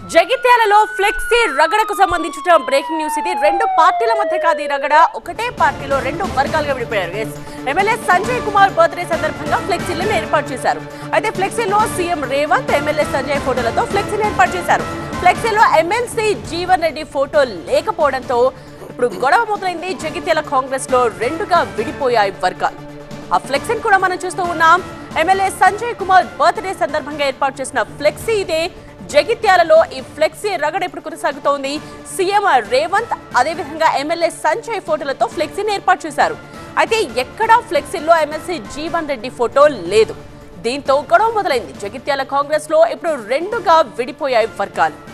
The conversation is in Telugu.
జగిత్యాలలో ఫ్లెక్సీ రగడకు సంబంధించిన బ్రేకింగ్ న్యూస్ ఇది. రెండు పార్టీల మధ్య కాదు రగడ, ఒకటే పార్టీలో రెండు వర్గాలుగా విడిపోయారు. ఎమ్మెల్యే సంజయ్ కుమార్ బర్త్డే సందర్భంగా ఫ్లెక్సీలను ఏర్పాటు చేశారు. అయితే ఫ్లెక్సీలో సీఎం రేవంత్, ఎమ్మెల్యే సంజయ్ ఫోటోలతో ఫ్లెక్సీని ఏర్పాటు చేశారు. ఫ్లెక్సీలో ఎమ్మెల్సీ జీవన్ రెడ్డి ఫోటో లేకపోవడంతో ఇప్పుడు గొడవ మొదలైంది. జగిత్యాల కాంగ్రెస్ లో రెండుగా విడిపోయాయి వర్గాలు. ఆ ఫ్లెక్సీని కూడా మనం చూస్తూ ఉన్నాం. ఎమ్మెల్యే సంజయ్ కుమార్ బర్త్డే సందర్భంగా ఏర్పాటు చేసిన ఫ్లెక్సీ ఇదే. జగిత్యాలలో ఈ ఫ్లెక్సీ రగడ ఇప్పుడు కొనసాగుతోంది. సీఎం రేవంత్ అదేవిధంగా ఎమ్మెల్యే సంజయ్ ఫోటోలతో ఫ్లెక్సీని ఏర్పాటు చేశారు. అయితే ఎక్కడా ఫ్లెక్సీలో ఎమ్మెల్సీ జీవన్ రెడ్డి ఫోటో లేదు. దీంతో గొడవ మొదలైంది. జగిత్యాల కాంగ్రెస్ లో ఇప్పుడు రెండుగా విడిపోయాయి వర్గాలు.